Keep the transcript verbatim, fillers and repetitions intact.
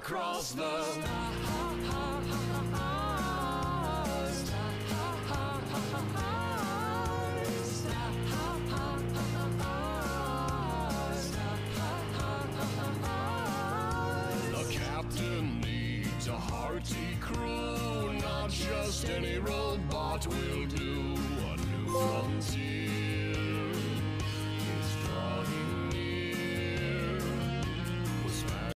across the The captain needs a hearty crew, not just any robot will do.